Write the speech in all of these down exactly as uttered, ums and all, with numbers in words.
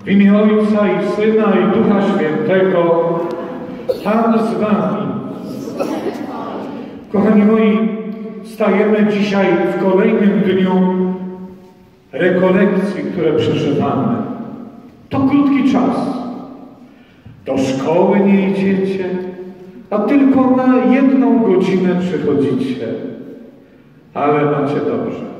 W imię Ojca i Syna i Ducha Świętego, Pan z wami. Kochani moi, stajemy dzisiaj w kolejnym dniu rekolekcji, które przeżywamy. To krótki czas. Do szkoły nie idziecie, a tylko na jedną godzinę przychodzicie. Ale macie dobrze.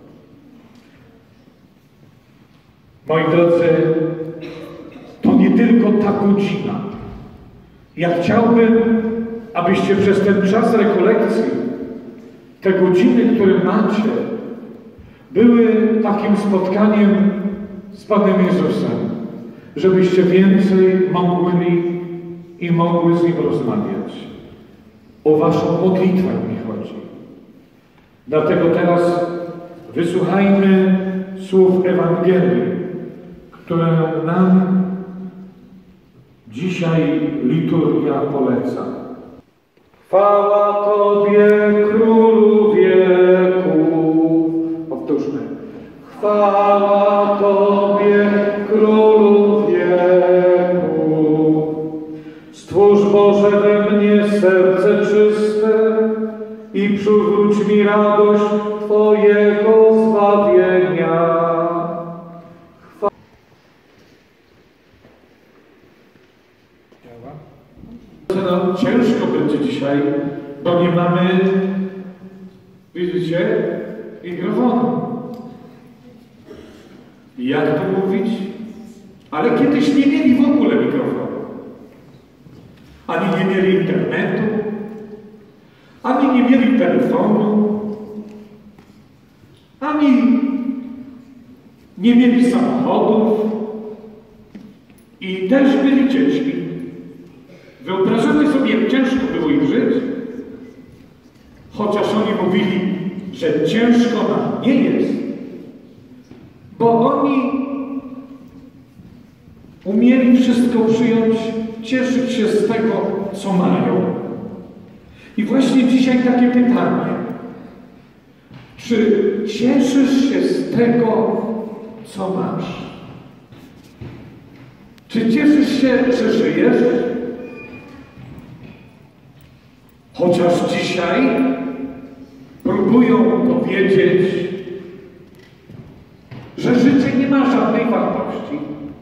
Moi drodzy, to nie tylko ta godzina. Ja chciałbym, abyście przez ten czas rekolekcji, te godziny, które macie, były takim spotkaniem z Panem Jezusem, żebyście więcej mogli i mogły z Nim rozmawiać. O waszą modlitwę mi chodzi. Dlatego teraz wysłuchajmy słów Ewangelii, które nam dzisiaj liturgia poleca. Chwała Tobie, Królu wieków. Powtórzmy. Chwała Tobie, Królu wieków. Stwórz Boże we mnie serce czyste i przywróć mi radość Twojego zbawienia. No, ciężko będzie dzisiaj, bo nie mamy, widzicie, mikrofonu. Jak to mówić? Ale kiedyś nie mieli w ogóle mikrofonu. Ani nie mieli internetu, ani nie mieli telefonu, ani nie mieli samochodów i też byli ciężki. Wyobrażamy sobie, jak ciężko było im żyć, chociaż oni mówili, że ciężko nam nie jest, bo oni umieli wszystko przyjąć, cieszyć się z tego, co mają. I właśnie dzisiaj takie pytanie. Czy cieszysz się z tego, co masz? Czy cieszysz się, że żyjesz? Chociaż dzisiaj próbują powiedzieć, że życie nie ma żadnej wartości.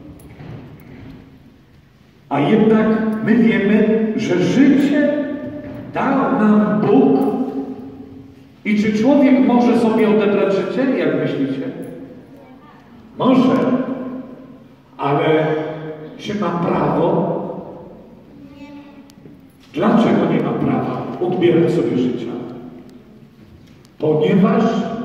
A jednak my wiemy, że życie dał nam Bóg. I czy człowiek może sobie odebrać życie, jak myślicie? Może. Ale czy ma prawo? Dlaczego nie ma prawa odbierać sobie życia? Ponieważ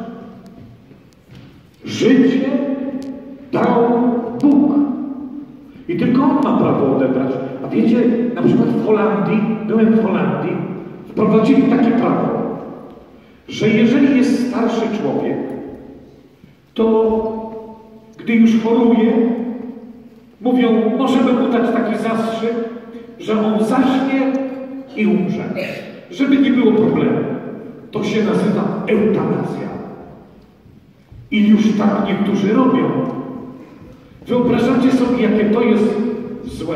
życie dał Bóg. I tylko On ma prawo odebrać. A wiecie, na przykład w Holandii, byłem w Holandii, wprowadzili takie prawo, że jeżeli jest starszy człowiek, to gdy już choruje, mówią, możemy mu dać taki zastrzyk, że on zaśnie i umrze. Żeby nie było problemu. To się nazywa eutanazja. I już tak niektórzy robią. Wyobrażacie sobie, jakie to jest złe?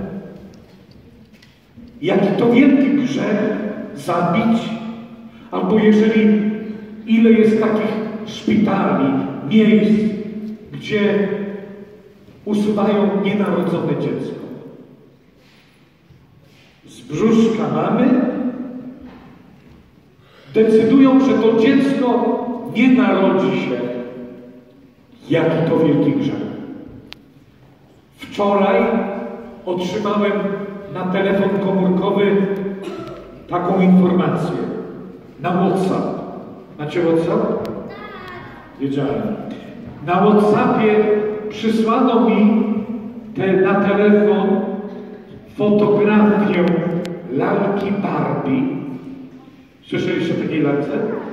Jaki to wielki grzech zabić? Albo jeżeli ile jest takich szpitali, miejsc, gdzie usuwają nienarodzone dziecko. Z brzuszka mamy decydują, że to dziecko nie narodzi się. Jaki to wielki grzech. Wczoraj otrzymałem na telefon komórkowy taką informację. Na WhatsApp. Macie WhatsApp? Wiedziałem. Na WhatsAppie przysłano mi te, na telefon fotografię lalki Barbie. Słyszeliście o takiej lalce?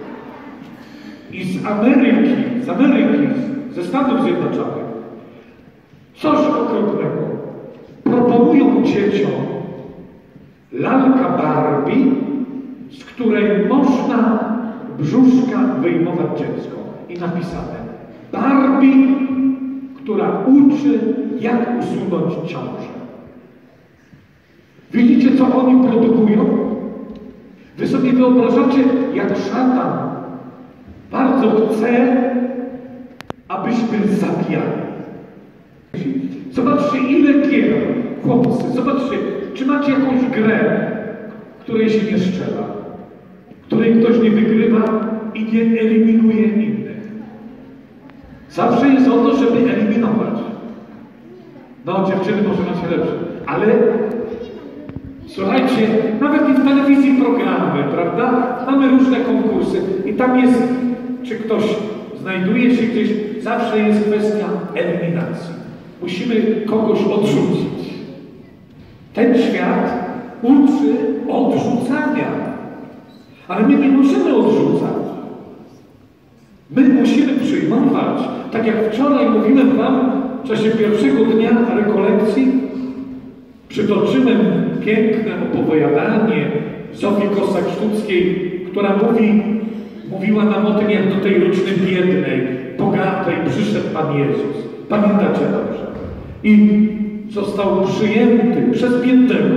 I z Ameryki, z Ameryki, ze Stanów Zjednoczonych. Coś okropnego. Proponują dzieciom lalka Barbie, z której można brzuszka wyjmować dziecko. I napisane Barbie, która uczy jak usunąć ciążę. Widzicie, co oni produkują? Wy sobie wyobrażacie, jak szatan bardzo chce, abyśmy zabijali. Zobaczcie, ile gier, chłopcy, zobaczcie, czy macie jakąś grę, w której się nie strzela, w której ktoś nie wygrywa i nie eliminuje innych. Zawsze jest o to, żeby eliminować. No, dziewczyny może macie lepsze, ale słuchajcie, nawet i w telewizji programy, prawda? Mamy różne konkursy i tam jest, czy ktoś znajduje się gdzieś, zawsze jest kwestia eliminacji. Musimy kogoś odrzucić. Ten świat uczy odrzucania. Ale my nie możemy odrzucać. My musimy przyjmować. Tak jak wczoraj mówiłem wam w czasie pierwszego dnia rekolekcji, przytoczyłem piękne opowiadanie Zofii Kossak-Sztuckiej, która mówi, mówiła nam o tym, jak do tej rodziny biednej, bogatej przyszedł Pan Jezus. Pamiętacie dobrze? I został przyjęty przez biednego.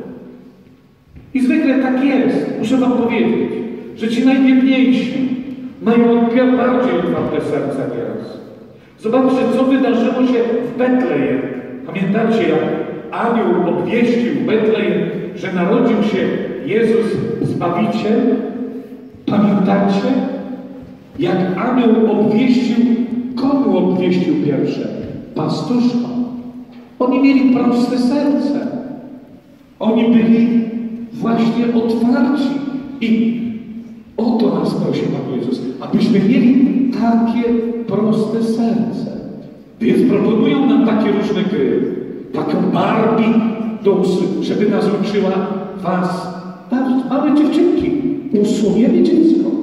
I zwykle tak jest. Muszę wam powiedzieć, że ci najbiedniejsi mają bardziej otwarte serce nieraz. Zobaczcie, co wydarzyło się w Betlejem. Pamiętacie, jak anioł obwieścił Betlejem, że narodził się Jezus Zbawiciel? Pamiętacie, jak anioł obwieścił, komu obwieścił pierwsze? Pastuszkom. Oni mieli proste serce. Oni byli właśnie otwarci. I o to nas prosi Pan Jezus, abyśmy mieli takie proste serce. Więc proponują nam takie różne gry. Taką Barbie, żeby nas uczyła was, małe dziewczynki, usłowienie dziecko.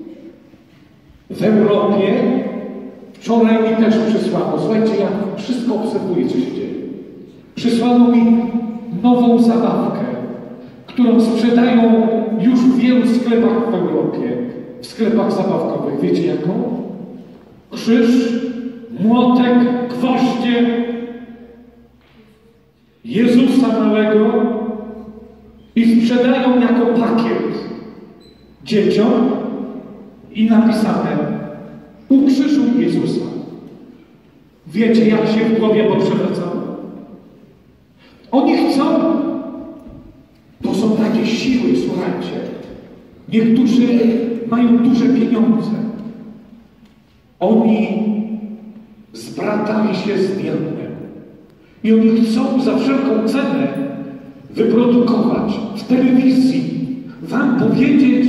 W Europie wczoraj mi też przysłano, słuchajcie, ja wszystko obserwuję, co się dzieje. Przysłano mi nową zabawkę, którą sprzedają już w wielu sklepach w Europie, w sklepach zabawkowych. Wiecie jaką? Krzyż, młotek, gwoździe, Jezusa małego i sprzedają jako pakiet dzieciom i napisane: ukrzyżuj Jezusa. Wiecie, jak się w głowie poprzewracało? Oni chcą, to są takie siły, słuchajcie. Niektórzy mają duże pieniądze. Oni zbratali się z diabłem. I oni chcą za wszelką cenę wyprodukować w telewizji, wam powiedzieć,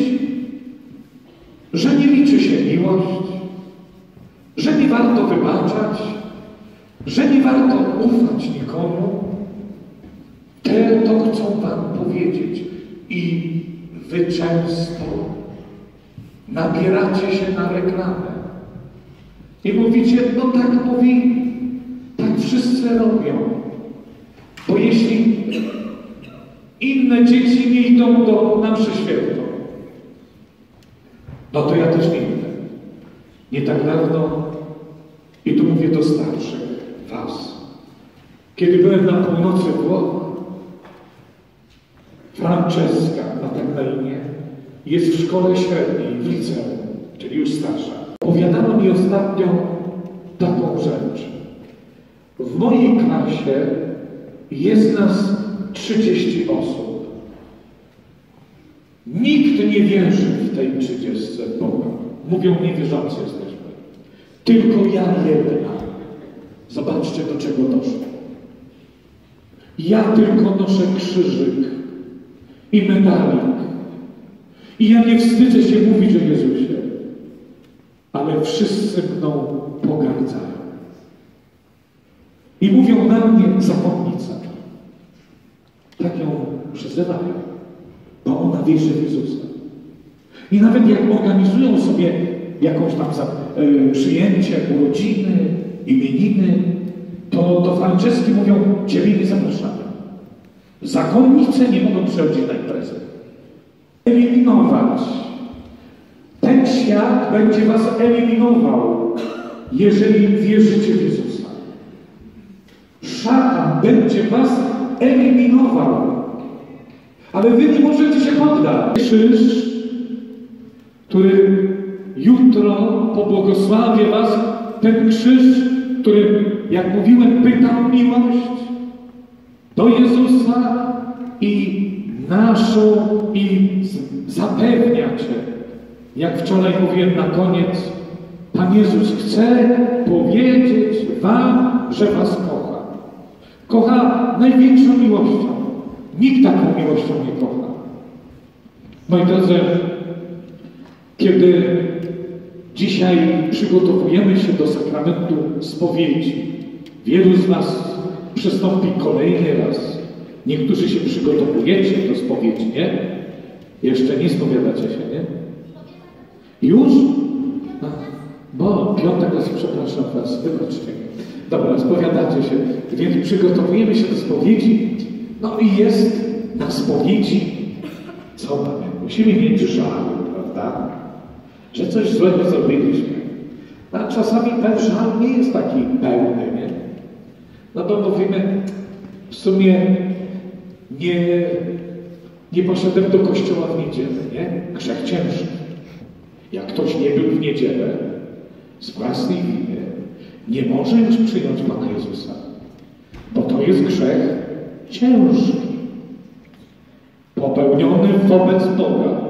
że nie liczy się miłość, że nie warto wybaczać, że nie warto ufać nikomu. Te to chcą wam powiedzieć. I wy często nabieracie się na reklamę. I mówicie, no tak powinni, tak wszyscy robią. Bo jeśli inne dzieci nie idą do na mszy świętą, no to ja też nie idę. Nie tak dawno, i tu mówię do starszych, was. Kiedy byłem na północy Włoch, Franceska, ma tak na imię, jest w szkole średniej, w liceum, czyli już starsza. Opowiadano mi ostatnio taką rzecz. W mojej klasie jest nas trzydzieści osób. Nikt nie wierzy w tej trzydziestce w Boga. Mówią, niewierzący jesteśmy. Tylko ja jedna. Zobaczcie, do czego doszło. Ja tylko noszę krzyżyk i medalik. I ja nie wstydzę się mówić o Jezusie. Ale wszyscy mną pogardzają. I mówią na mnie zakonnica. Tak ją przyzywają, bo ona wierzy w Jezusa. I nawet jak organizują sobie jakąś tam za, y, przyjęcie, urodziny, imieniny, to do Franceski mówią, ciebie nie zapraszamy. Zakonnice nie mogą przychodzić na imprezę. Eliminować. Ten świat będzie was eliminował, jeżeli wierzycie w Jezusa. będzie was eliminował. Ale wy nie możecie się poddać. Krzyż, który jutro pobłogosławię was, ten krzyż, który, jak mówiłem, pyta o miłość do Jezusa i naszą, i zapewnia cię. Jak wczoraj mówiłem na koniec, Pan Jezus chce powiedzieć wam, że was kocha. Kocha największą miłością. Nikt taką miłością nie kocha. Moi drodzy, kiedy dzisiaj przygotowujemy się do sakramentu spowiedzi, wielu z was przystąpi kolejny raz. Niektórzy się przygotowujecie do spowiedzi, nie? Jeszcze nie spowiadacie się, nie? Już? No, bo piątek raz, przepraszam was, wybaczcie mi. Dobra, spowiadacie się, więc przygotowujemy się do spowiedzi. No i jest na spowiedzi, co mamy? Musimy mieć żal, prawda? Że coś złego zrobiliśmy. A czasami ten żal nie jest taki pełny, nie? No bo mówimy, w sumie nie, nie poszedłem do kościoła w niedzielę, nie? Grzech ciężki. Jak ktoś nie był w niedzielę z własnej winy, nie może już przyjąć Pana Jezusa, bo to jest grzech ciężki, popełniony wobec Boga.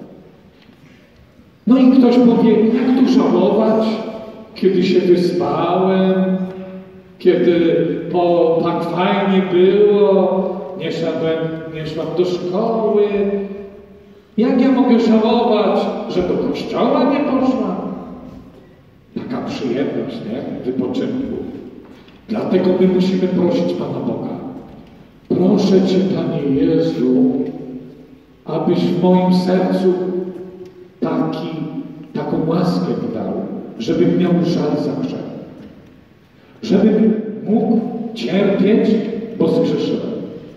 No i ktoś powie, jak tu żałować, kiedy się wyspałem, kiedy po, tak fajnie było, nie szedłem, nie szłam do szkoły. Jak ja mogę żałować, że do kościoła nie poszłam? Taka przyjemność, nie? Wypoczynku. Dlatego my musimy prosić Pana Boga. Proszę Cię, Panie Jezu, abyś w moim sercu taki, taką łaskę mi dał, żebym miał żal za grzech. Żebym mógł cierpieć, bo zgrzeszyłem.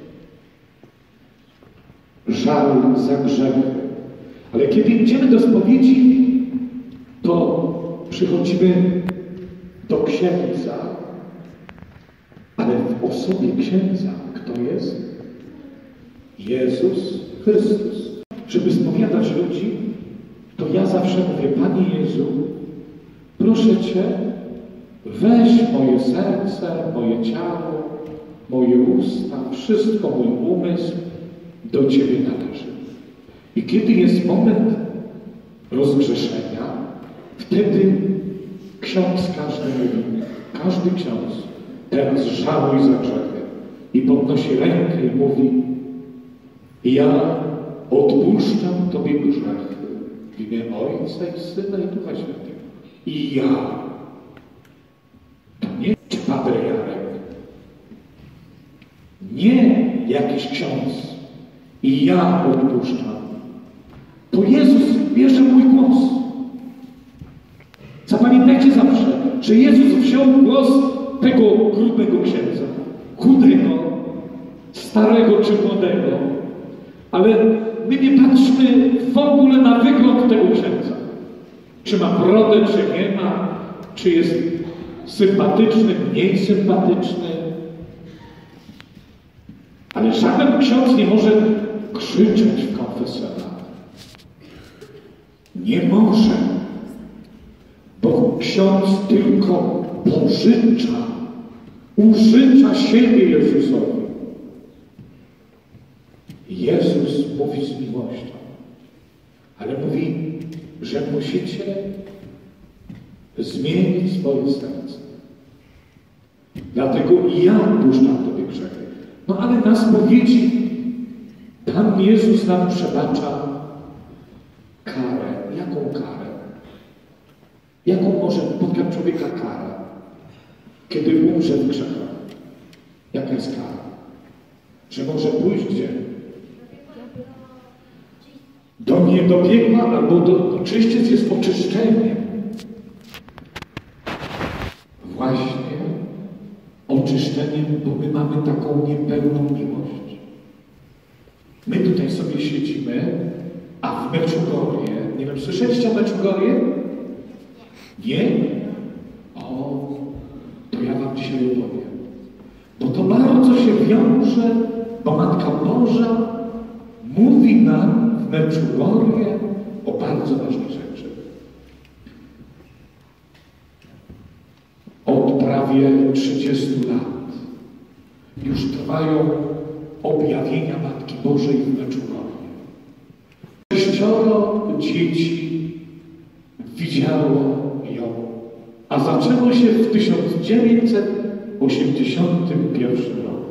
Żal za grzechy. Ale kiedy idziemy do spowiedzi, to przychodzimy do księdza, ale w osobie księdza kto jest? Jezus Chrystus. Żeby spowiadać ludzi, to ja zawsze mówię, Panie Jezu, proszę Cię, weź moje serce, moje ciało, moje usta, wszystko, mój umysł do Ciebie należy. I kiedy jest moment rozgrzeszenia, wtedy ksiądz każdy mówi, każdy ksiądz teraz żałuj za grzechy. I podnosi rękę i mówi, ja odpuszczam Tobie grzechy w imię Ojca i Syna i Ducha Świętego. I ja. To nie Padre Jarek. Nie jakiś ksiądz. I ja odpuszczam. To Jezus bierze mój głos. Zapamiętajcie zawsze, że Jezus wziął głos tego grubego księdza. Chudego, starego czy młodego. Ale my nie patrzmy w ogóle na wygląd tego księdza. Czy ma brodę, czy nie ma, czy jest sympatyczny, mniej sympatyczny. Ale żaden ksiądz nie może krzyczeć w konfesjonale. Nie może, bo ksiądz tylko pożycza, użycza siebie Jezusowi. Jezus mówi z miłością, ale mówi, że musicie zmienić swoje serce. Dlatego i ja odpuszczam Tobie grzechy. No ale na spowiedzi Pan Jezus nam przebacza karę. Jaką karę? Jaką może spotkać człowieka karę, kiedy umrze w grzechach? Jaka jest kara? Że może pójść gdzie? Do nie do piekła albo do, do czyściec jest oczyszczeniem. Właśnie oczyszczeniem, bo my mamy taką niepełną miłość. My tutaj sobie siedzimy, a w Meczugorje, nie wiem, słyszeliście o Meczugorje? Nie? O, to ja wam dzisiaj opowiem. Bo to bardzo się wiąże, bo Matka Boża mówi nam w Meczugorie o bardzo ważnej rzeczy. Od prawie trzydziestu lat już trwają objawienia Matki Bożej w Meczugorie. Sześcioro dzieci widziało ją, a zaczęło się w tysiąc dziewięćset osiemdziesiątym pierwszym roku.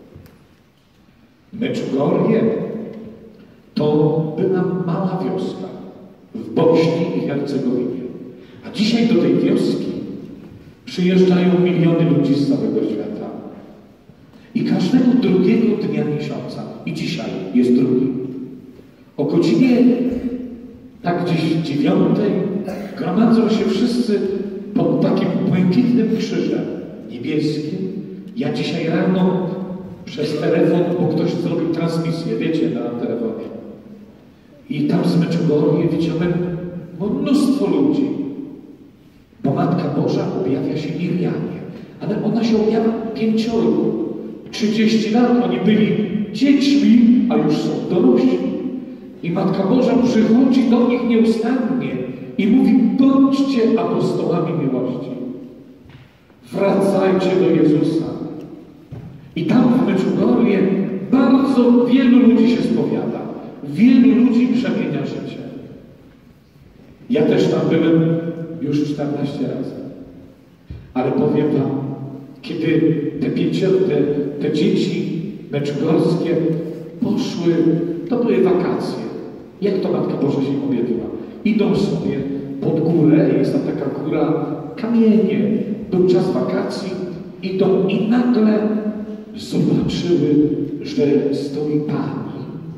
Meczugorie to była mała wioska w Bośni i Hercegowinie. A dzisiaj do tej wioski przyjeżdżają miliony ludzi z całego świata. I każdego drugiego dnia miesiąca, i dzisiaj jest drugi, o godzinie tak gdzieś dziewiątej gromadzą się wszyscy pod takim błękitnym krzyżem niebieskim. Ja dzisiaj rano przez telefon, bo ktoś zrobił transmisję, wiecie, na telefonie. I tam z Meczugorie widziałem mnóstwo ludzi. Bo Matka Boża objawia się Miriamie, ale ona się objawia pięciorgu. trzydzieści lat oni byli dziećmi, a już są dorośli. I Matka Boża przychodzi do nich nieustannie i mówi: bądźcie apostołami miłości. Wracajcie do Jezusa. I tam w Meczugorie bardzo wielu ludzi się spowiada. Wielu ludzi przemienia życie. Ja też tam byłem już czternaście razy. Ale powiem wam, kiedy te pięcioro, te, te dzieci meczugorskie poszły, to były wakacje. Jak to Matka Boża się objawiła? Idą sobie pod górę, jest tam taka góra, kamienie. Był czas wakacji, idą i nagle zobaczyły, że stoi Pani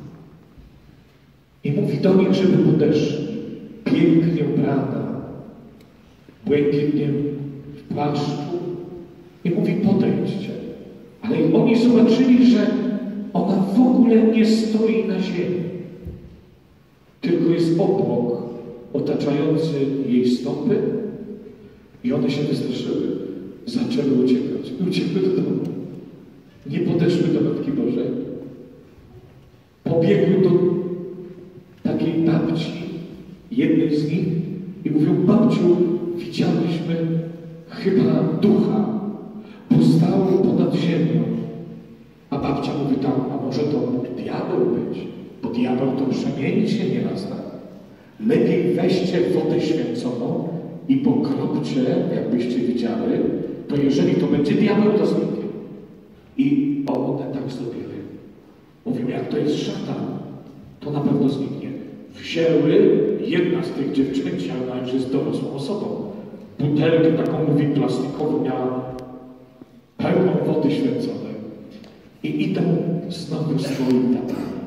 i mówi do nich, żeby podeszli. Pięknie ubrana, błękitnie w płaszczu i mówi: podejdźcie. Ale oni zobaczyli, że ona w ogóle nie stoi na ziemi, tylko jest obok, otaczający jej stopy, i one się wystraszyły. Zaczęły uciekać. I uciekły do domu. Nie podeszły do Matki Bożej. Pobiegły do takiej babci, jednej z nich, i mówią: babciu, widziałyśmy chyba ducha, postał ponad ziemią. A babcia mówi: tam, a może to mógł diabeł być, bo diabeł to przemieni się nieraz tak. Lepiej weźcie wodę święconą i pokropcie, jakbyście widziały, to jeżeli to będzie diabeł, to zniknie. I one tak zrobiły. Mówią: jak to jest szatan, to na pewno zniknie. Wzięły, jedna z tych dziewczęci, ale ona już jest dorosłą osobą, butelkę taką, mówi, plastikową, miała pełną wody święconej. I idą znowu swoim tatami.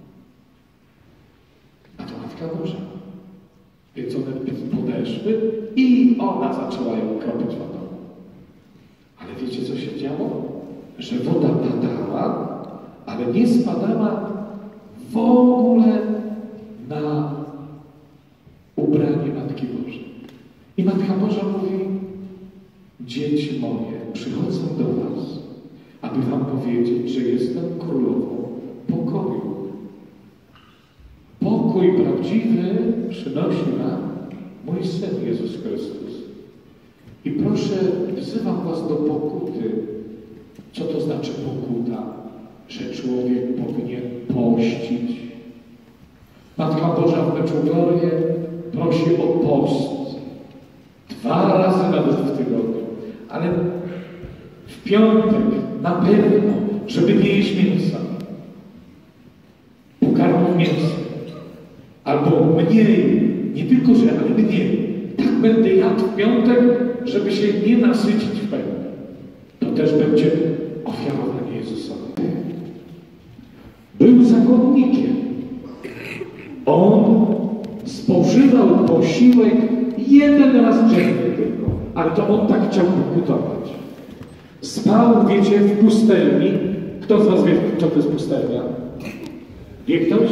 A to Matka Boża. Więc one podeszły i ona zaczęła ją kropić wodą. Ale wiecie, co się działo? Że woda padała, ale nie spadała w ogóle na ubranie Matki Bożej. I Matka Boża mówi: dzieci moje, przychodzę do was, aby wam powiedzieć, że jestem królową pokoju. Pokój prawdziwy przynosi nam mój Syn Jezus Chrystus. I proszę, wzywam was do pokuty. Co to znaczy pokuta? Że człowiek powinien pościć. Matka Boża w Meczugorie prosi o post. Dwa razy nawet w tygodniu. Ale w piątek na pewno, żeby nie jeść mięsa. Pokarmów mięsa. Albo mniej, nie tylko że, ale mniej. Tak będę jadł w piątek, żeby się nie nasycić w pełni. To też będzie ofiarowanie Jezusowi. Był zakonnikiem. On spożywał posiłek jeden raz dziennie tylko, ale to on tak chciał pokutować. Spał, wiecie, w pustelni. Kto z was wie, co to jest pustelnia? Wie ktoś?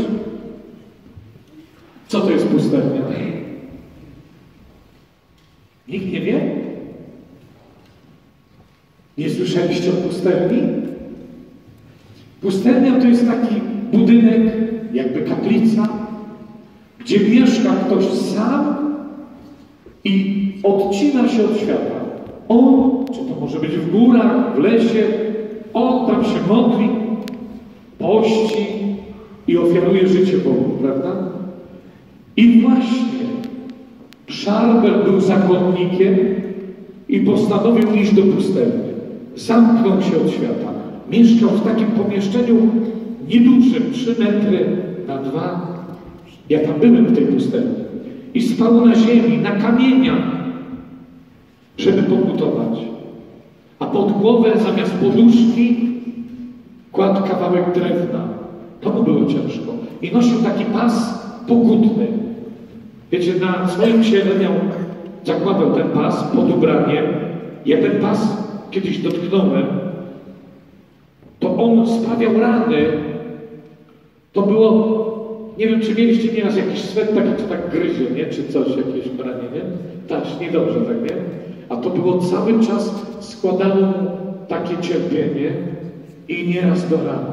Co to jest pustelnia? Nikt nie wie? Nie słyszeliście o pustelni? Pustelnia to jest taki budynek, jakby kaplica, gdzie mieszka ktoś sam i odcina się od świata. On, czy to może być w górach, w lesie, on tam się modli, pości i ofiaruje życie Bogu, prawda? I właśnie Szarbel był zakonnikiem i postanowił iść do pustelni. Zamknął się od świata. Mieszkał w takim pomieszczeniu niedużym, trzy metry na dwa. Ja tam byłem w tej pustelni. I spał na ziemi, na kamieniach, żeby pokutować. A pod głowę zamiast poduszki kładł kawałek drewna. To mu było ciężko. I nosił taki pas pokutny. Wiecie, na swoim ciele miał, zakładał ten pas pod ubraniem. Ja ten pas kiedyś dotknąłem, to on sprawiał rany. To było, nie wiem, czy mieliście nieraz jakiś swet taki, co tak gryzie, nie? Czy coś, jakieś branie, nie? Tak, niedobrze, tak, nie? A to było cały czas, składało mu takie cierpienie i nieraz do rana.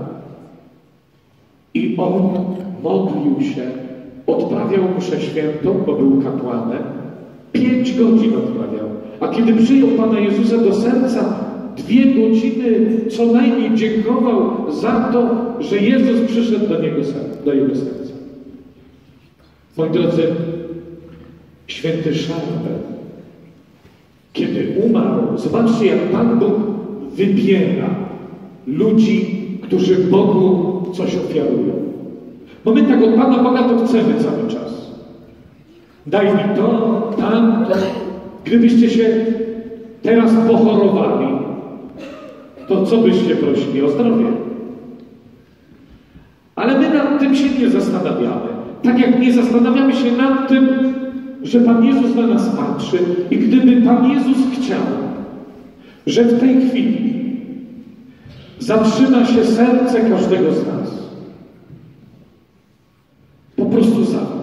I on modlił się, odprawiał mszę świętą, bo był kapłanem, pięć godzin odprawiał. A kiedy przyjął Pana Jezusa do serca, dwie godziny co najmniej dziękował za to, że Jezus przyszedł do, niego, do jego serca. Moi drodzy, święty Szarbel, kiedy umarł, zobaczcie, jak Pan Bóg wybiera ludzi, którzy Bogu coś ofiarują. Bo my tak od Pana Boga to chcemy cały czas. Daj mi to, tamto. Gdybyście się teraz pochorowali, to co byście prosili? O zdrowie. Ale my nad tym się nie zastanawiamy. Tak jak nie zastanawiamy się nad tym, że Pan Jezus na nas patrzy i gdyby Pan Jezus chciał, że w tej chwili zatrzyma się serce każdego z nas. Po prostu zawoł.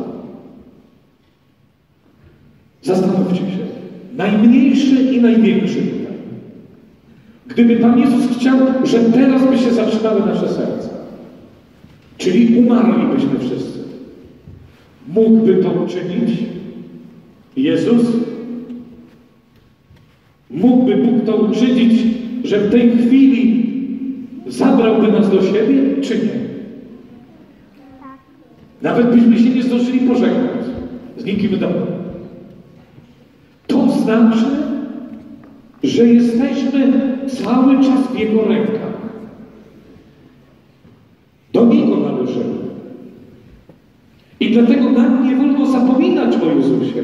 Zastanówcie się. Najmniejszy i największy tutaj. Gdyby Pan Jezus chciał, że teraz by się zatrzymały nasze serca, czyli umarlibyśmy wszyscy, mógłby to uczynić Jezus? Mógłby Bóg to uczynić, że w tej chwili zabrałby nas do siebie, czy nie? Nawet byśmy się nie zdążyli pożegnać z nikim w domu. To znaczy, że jesteśmy cały czas w Jego rękach. Do Niego należymy. I dlatego nam nie wolno zapominać o Jezusie.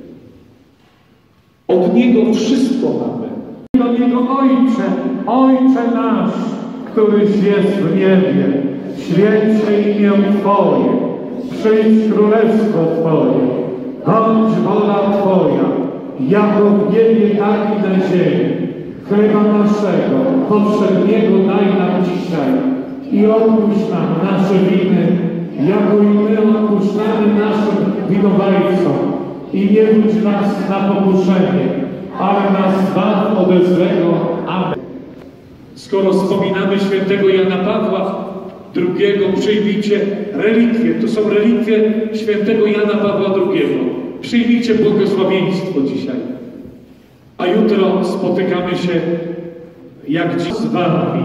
Od Niego wszystko mamy. Do Niego Ojcze, Ojcze nasz, któryś jest w niebie, święć się imię Twoje, przyjdź królestwo Twoje, bądź wola Twoja, jako w niebie, tak i na ziemi. Chleba naszego, powszedniego daj nam dzisiaj i odpuść nam nasze winy, jako i my odpuszczamy naszym winowajcom. I nie wódź nas na pokuszenie, ale nas zbaw ode złego. Amen. Skoro wspominamy świętego Jana Pawła drugiego, przyjmijcie relikwie. To są relikwie świętego Jana Pawła drugiego. Przyjmijcie błogosławieństwo dzisiaj. A jutro spotykamy się jak dziś z wami.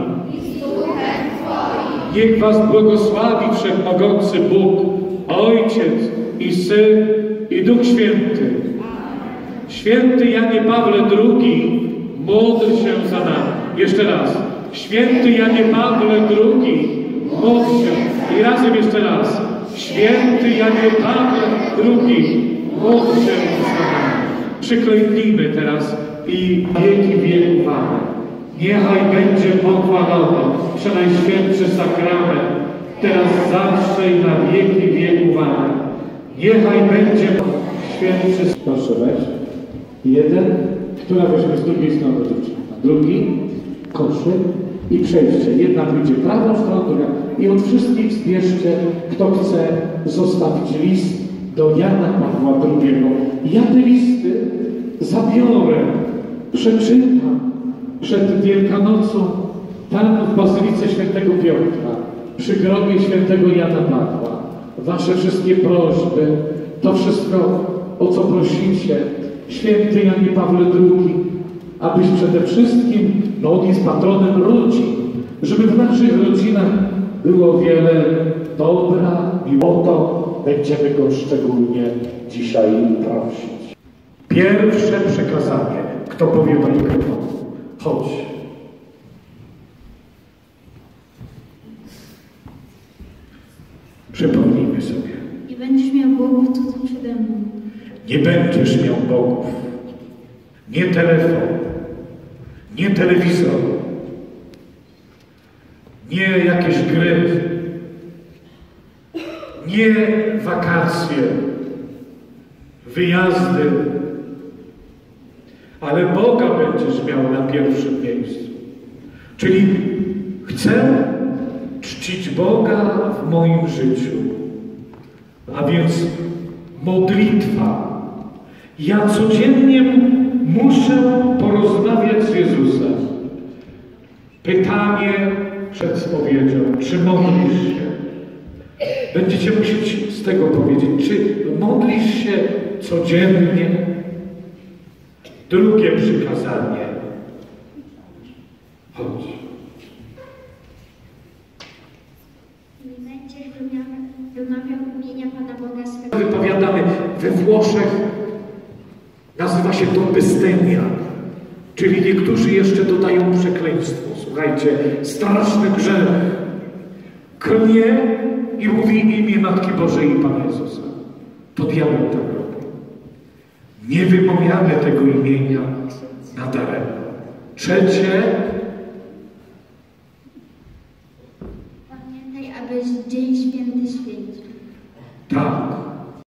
Niech was błogosławi Wszechmogący Bóg, Ojciec i Syn i Duch Święty. Święty Janie Pawle drugi, módl się za nami. Jeszcze raz. Święty Janie Pawle drugi, módl się. I razem jeszcze raz. Święty Janie Pawle drugi, módl się za nami. Przyklęknijmy teraz i wieki wieków. Amen. Niechaj będzie pochwalony Przenajświętszy Sakrament, teraz zawsze i na wieki wieków. Amen. Niechaj będzie świętszy. Proszę weź. Jeden, która weźmie z drugiej strony dziewczyna. Drugi, koszyk i przejście. Jedna pójdzie prawą stroną, druga. I od wszystkich zbierzcie, kto chce zostawić list do Jana Pawła drugiego. Ja te listy zabiorę, przeczytam przed Wielkanocą, tam w Bazylice Świętego Piotra, przy grobie Świętego Jana Pawła, wasze wszystkie prośby, to wszystko, o co prosicie, Święty Janie Pawle drugi, abyś przede wszystkim, no on jest patronem rodzin, żeby w naszych rodzinach było wiele dobra, miłoto, będziemy go szczególnie dzisiaj prosić. Pierwsze przekazanie, kto powie do mikrofonu, chodź. Przypomnijmy sobie. Nie będziesz miał bogów cudzych przede mną. Nie będziesz miał bogów. Nie telefon, nie telewizor, nie jakieś gry, nie wakacje, wyjazdy, ale Boga będziesz miał na pierwszym miejscu. Czyli chcę czcić Boga w moim życiu, a więc modlitwa. Ja codziennie muszę porozmawiać z Jezusem. Pytanie przed spowiedzią, czy modlisz się? Będziecie musieć z tego powiedzieć, czy modlisz się codziennie? Drugie przykazanie. Chodź. Nie będziesz wymawiał imienia Pana Boga swego. Wypowiadamy we Włoszech, nazywa się to bystenia, czyli niektórzy jeszcze dodają przekleństwo. Słuchajcie, straszny grzech. Klnie i mówi imię Matki Bożej i Pana Jezusa. To diabeł tak robi. Nie wymawiamy tego imienia nadaremno. Trzecie. Pamiętaj, abyś Dzień Święty święcił. Tak.